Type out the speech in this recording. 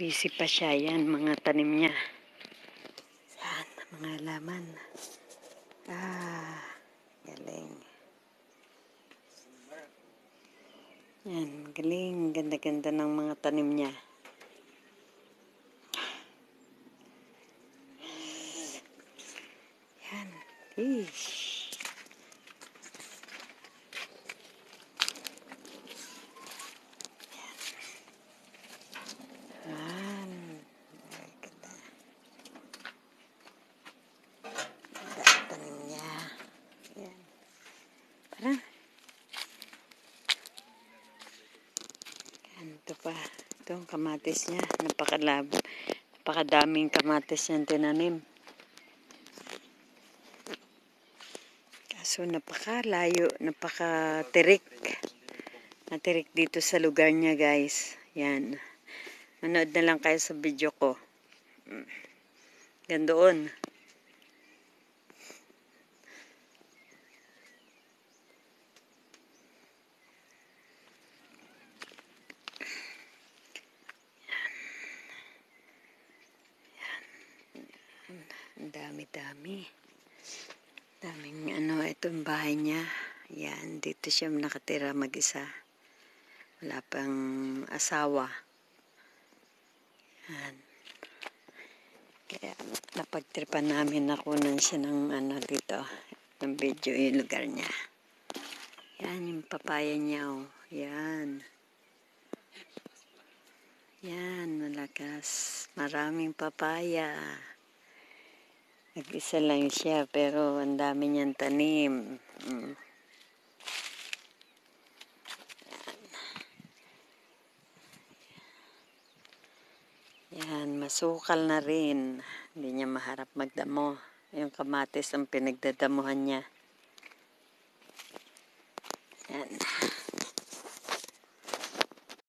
Busy pa siya. Yan, mga tanim niya. Yan, mga laman. Galing. Yan, galing. Ganda-ganda ng mga tanim niya. Yan. Ish. Yan. Ganda. Ganda tanim niya. Yan. Parang. Yan, ito pa. Ito ang kamatis niya. Napakadaming kamatis niyang tinanim. Kaso napakalayo, napakatirik. Natirik dito sa lugar niya, guys. Yan. Manood na lang kayo sa video ko. Gandoon. Ang dami-dami. Daming ito yung bahay niya. Yan, dito siya nakatira mag-isa. Wala pang asawa. Yan. Kaya napagtripan namin, nakunan siya ng dito. Ng video yung lugar niya. Yan yung papaya niya. Oh. Yan. Yan, malakas. Maraming papaya. Nag-isa lang siya, pero ang dami niyang tanim. Yan, masukal na rin. Hindi niya maharap magdamo. Yung kamatis ang pinagdadamuhan niya. Yan.